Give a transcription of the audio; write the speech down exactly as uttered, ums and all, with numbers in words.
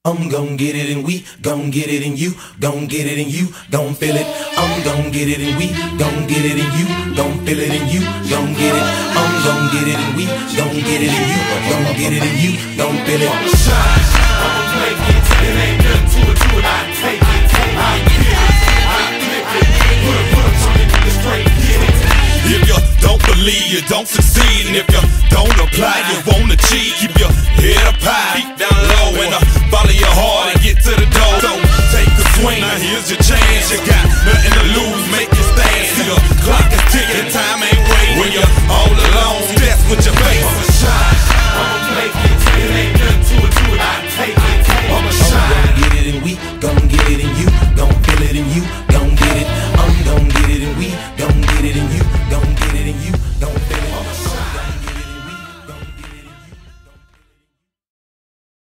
I'm gon' get it and we gon' get it and you gon' get it and you gon' feel it. I'm gon' get it and we gon' get it and you gon' feel it and you gon' get it. I'm gon' get it and we gon' get it and you gon' get it and you gon' feel it. I'ma shine, I'ma make it. It ain't nothing to it, to it, I take it. I get it, I flip it. Put a put a turn it, nigga straight get it. If you don't believe, you don't succeed. And if you don't apply, you won't achieve. Keep your head up high.